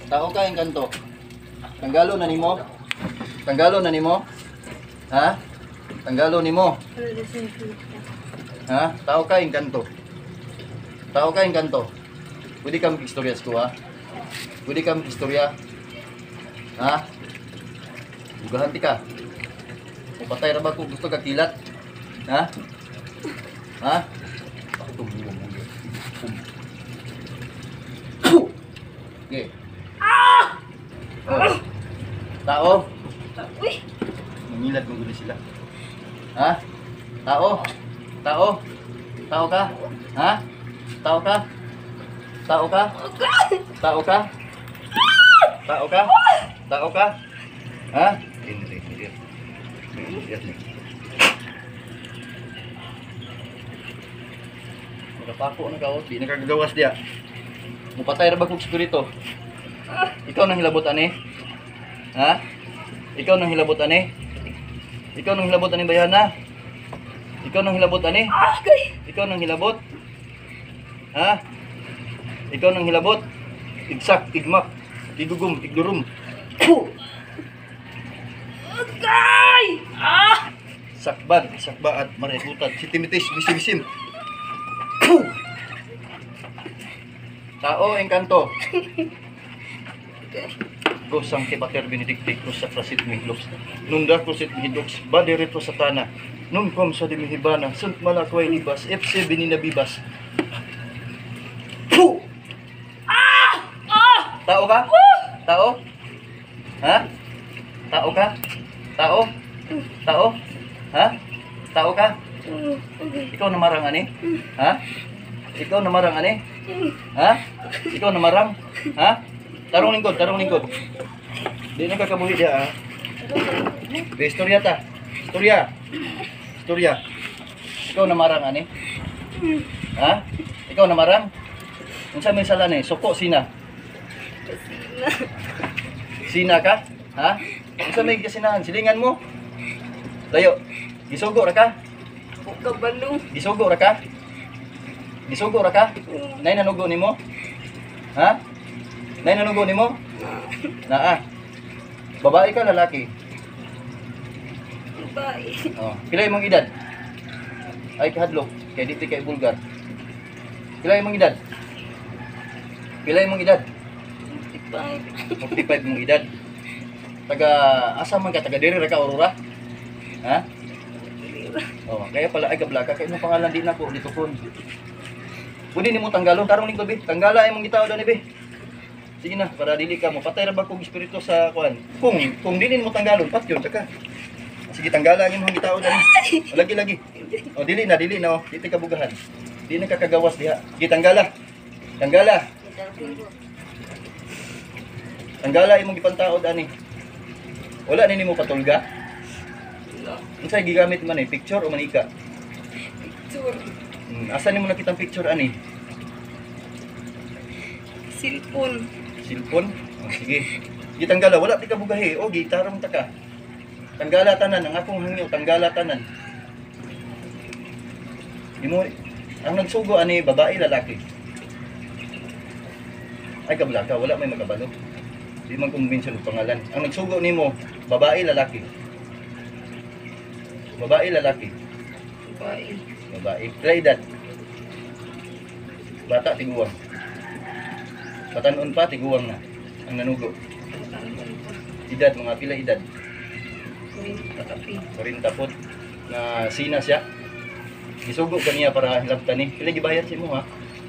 Tao ka yung kanto. Tanggalo na nimo. Tanggalo na nimo. Ha? Tanggalo nimo. Ha? Tao ka yung kanto. Tao ka yung kanto. Pwede ka mag-istorya sa kuha. Pwede ka mag-istorya. Ha? Bugahan ti ka. Patay ra ba kung gusto ka kilat? Ha? Ha? Ako itong buwang-buwang. Okay. Oh. Tao. Uy! Mangilad mo gulo sila. Ha? Tao. Tao. Tao ka? Ha? Tao ka? Tao ka? Tao ka? Tao ka? Tao ka? Ha? Hindi. Nakapako na ka, di nakagagawas diya. Mupatay ra ba kong spirito? Ikaw nang hilabot ani? Ha? Ikaw nang hilabot ani? Ikaw nang hilabot ani bayana? Ikaw nang hilabot ani? Ikaw nang hilabot? Ha? Ikaw nang hilabot? Igsak, igmak, igugum, igdurum. Agay! Sakbad, sakba at marekutat. Sitimitis, bisibisim. Tao, engkanto. Gosang kipater benedictic ko sa prasit mihloks. Nunda ko sit mihidoks, bade retro satana. Nung kom sa dimihibana, sunt malakway libas, FC bininabibas. Tao ka? Tao? Ha? Tao ka? Tao? Tao? Ha? Tao ka? Ikaw namarang ani? Ha? Ikaw namarang ani? Ha? Ikaw namarang? Ha? Tarong lingkod, tarong lingkod. Di na kakabuhi dia, ha? Istorya ta. Istorya. Istorya. Ikaw namarang ani? Ha? Ikaw namarang? Unsa may sala ni? Suko sina. Sina ka? Ha? Unsa may kasinahan? Silingan mo? Layo. Gisugo ra ka? Kabalong. Gisugo ra ka? Gisugo ra ka? Nay nanugo nimo? Ha? Nay nanugo nimo? Naa. Babae ka lalaki? Babae. Oh, pila imong edad? Ay kahadlok, kay dito kay bulgar. Pila imong edad? Pila imong edad? 45 mong edad. Taga asa man ka, taga diri ra ka Aurora? Ha? Oh, kaya pala ay gablaka kay imong pangalan di nako dito kon. Pwede nimo tanggalon tarong lingkod be. Tanggala imong gitaw dani be. Sige na, para dili ka mo patay ra ba kog espiritu sa kuan. Kung dili mo tanggalon patyon ka. Sige tanggala ang imong gitaw dani. Lagi. Oh, dili na oh. Dito ka bugahan. Di na ka kagawas diha. Sige tanggala. Tanggala. Tanggala imong gipantaod ani. Wala ni nimo patulga? Unsay gigamit man picture o manika? Picture. Asa nimo nakitang picture ani? Cellphone. Cellphone? Oh, sige. Gitanggala wala ti ka bugahi. O gitarong ta ka. Tanggala tanan ang akong hangyo, tanggala tanan. Imo ang nagsugo ani babae lalaki. Ay kablaka, wala may magabalo. Di man kumbinsin og pangalan. Ang nagsugo nimo babae lalaki. Babae lalaki. Babae. Babae. Pila edad? Bata tiguang. Katanon pa tiguang na ang nanugo. Edad mga pila edad? 40 pod na sina siya. Gisugo kaniya para hilabtan ni. Pila gibayad si mo ha?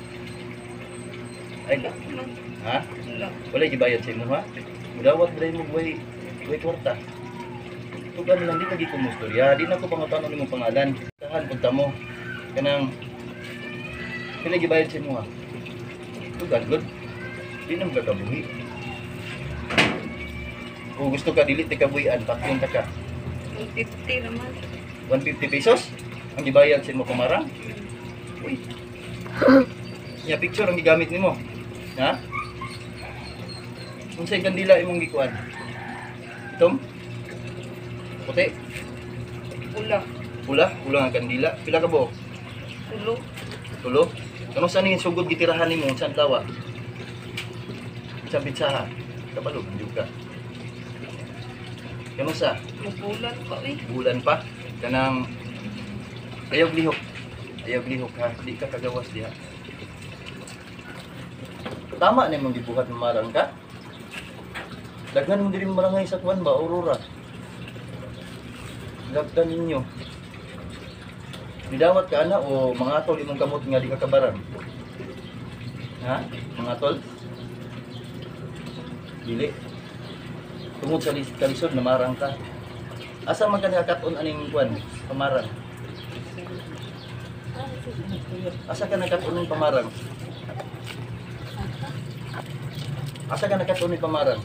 Ay, ha? Wala gibayad sa imo ha? Mudawat ba mo buhay kwarta? Tugan lang di lagi ko mustorya, di na ko pangutanon nimong pangalan. Tahan punta mo kanang pila gibayad sa imo ha? Tugan good. Di na magkabuhi. Kung gusto ka dili ti kabuhian, patyon ta ka. 150 naman. 150 pesos ang gibayad sa imo kumarang. Uy. Ya picture ang gigamit nimo. Ha? Unsay kandila imong gikuan? Itom? Puti? Pula. Pula ang kandila. Pila ka buok? Tulo. Tulo? Kano saan yung sugod gitirahan nimo? Saan tawa? Sa pitsaha? Kabalo man jud ka. Kamusta? Mabulan pa eh. Bulan pa kanang ayog lihok. Ayog lihok ha, di ka kagawas diha. Tama na mong gibuhat marang ka. Daghan mo diri marangay sa kuan ba Aurora. Lagdan ninyo. Nidawat ka ana o mga tol imong kamot nga di ka kabaran. Ha? Mga tol? Dili. Tungod sa kalisod na marang ka. Asa man ka nakaton aning kuan pamarang? Asa ka nakaton ning pamarang? Asa ka nakaton ning pamarang?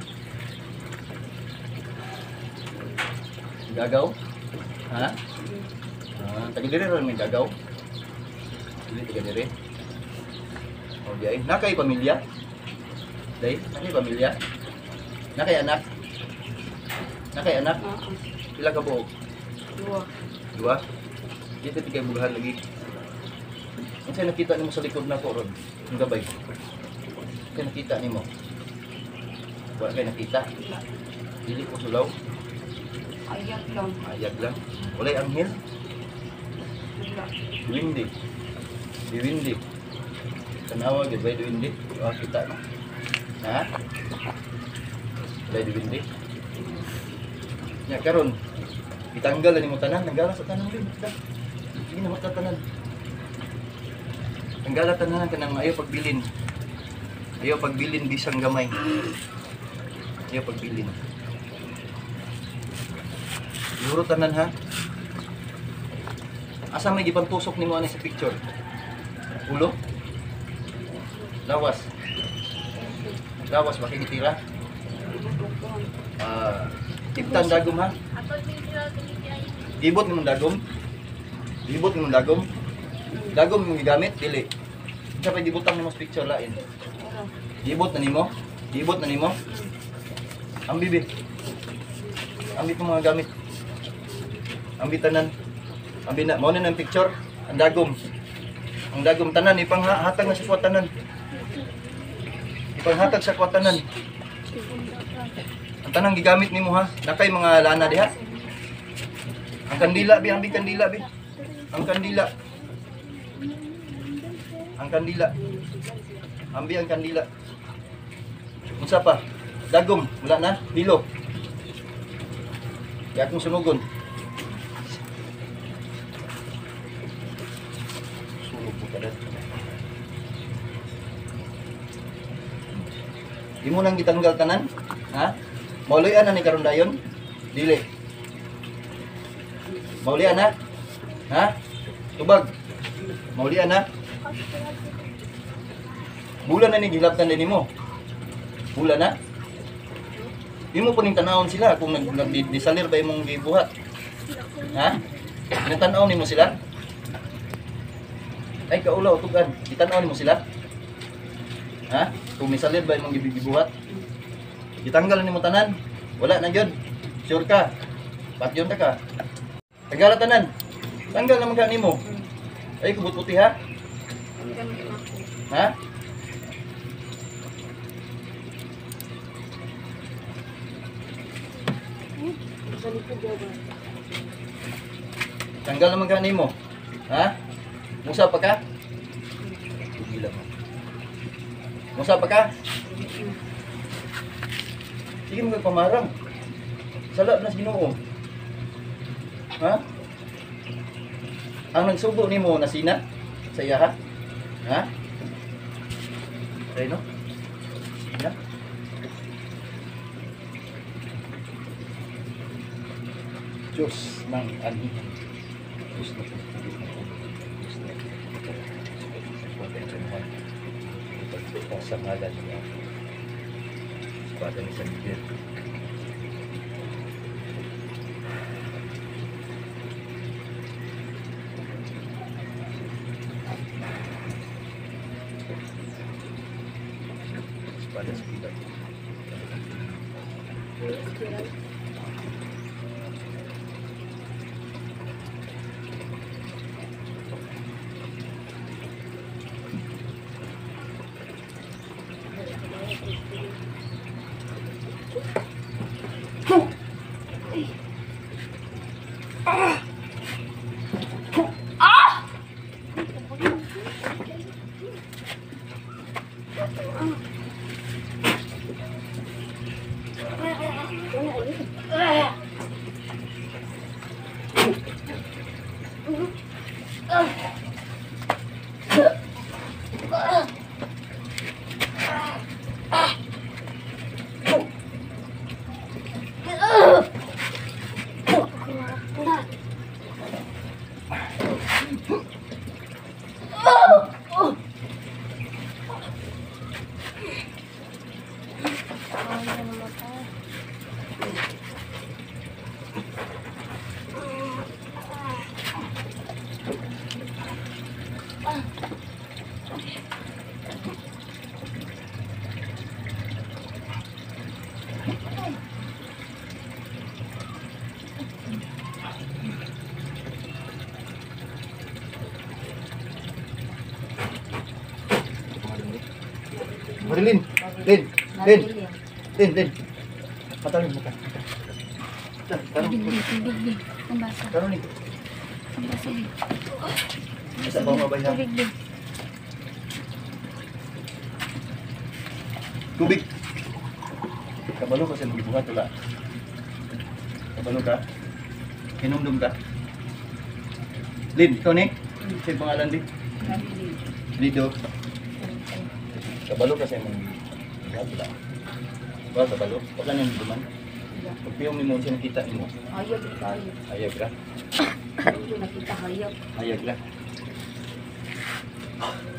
Gagaw? Ha? Taga diri ron may gagaw. Dili taga diri. O di ay nakay pamilya. Dai, nakay pamilya. Nakay anak. Nakay anak. Pila ka buok? Dua. Dito tigay bugahan lagi. Unsay nakita nimo sa likod nako ron? Ang gabay. Unsay nakita nimo? Wala kay nakita. Dili ko sulaw. Ayat lang. Ayag lang. Walay anghel. Wala. Windy. Di windy. Tanawa gid bay windy. Wa kita na. Ha? Bay windy. Nya karon itanggal ni mo tanan, nanggala sa tanan din. Sige na matatanan. Tanggala tanan kanang ayaw pagbilin. Ayaw pagbilin bisang gamay. Ayaw pagbilin. Siguro tanan ha. Asa may gipantusok nimo ani sa picture? Ulo? Lawas. Lawas ba kinitira? Tiptan dagom ha. Gibot nimong dagom. Gibot nimong dagom. Dagom mong gigamit dili. Sa pay gibutang nimo sa picture lain. Gibot na nimo. Gibot na nimo. Ambi bi. Ambi ko mga gamit. Ambi tanan. Ambi na mo na ng picture. Ang dagom. Ang dagom tanan ipanghatag na sa kwatanan. Ipanghatag sa kwatanan. Ang tanang gigamit nimo ha. Nakay mga lana diha. Ang kandila bi, ambi kandila bi. Ang kandila. Ang kandila. Ambi ang kandila. Unsa pa? Dagom, wala na. Dilo. Di akong sunugon. Sulog po kada. Di mo nang gitanggal tanan? Ha? Maulian na ni karon dayon? Dili. Maulian na? Ha? Tubag. Maulian na? Bulan na ni gilabtan din nimo. Bulan na? Di mo po ning tanawon sila kung nagdisalir ba imong gibuhat. Ha? Tinatanaw nimo sila? Ay kaulaw tugan, itanaw nimo sila? Ha? Kung misalir ba imong gibuhat? Gitanggal nimo tanan. Wala na gyud. Sure ka? Patyon ta ka. Tanggal tanan. Tanggal naman ka nimo. Ay kubot puti ha? Hanggang din ako. Ha? Tanggal naman ka nimo. Ha? Musa pa ka? Tugila mo. Musa pa ka? Sige mo pamarang. Sala na sa Ginoo. Ha? Ang nagsugo nimo nasina sa iya ha? Ha? Ay no? Sina? Diyos ng anihan. Diyos na po. Diyos na po. Pagkakuhan. Ipagpita sa ngalan niya. Espada ni San Miguel. Espada sa Pilar. Ayaw na mata. Marilyn, Lin, Lin. Mata rin, mata. Taruh, Tubig. Ang basa. taruh ni. Ang basa din. Bisa bawa mabaya. Tubig din. Tubig. Kabalo kasi magbuhat wala. Kabalo ka. Hinumdum ka. Lin, ikaw ni? Sige pangalan din. Lido. Kabalo kasi magbuhat wala. Ba kabalo? Wala nang duman. Pag piyong ni mo siya nakita ni mo. Hayag tayo. Ayag ra. Hindi nakita hayag. Ayag ra.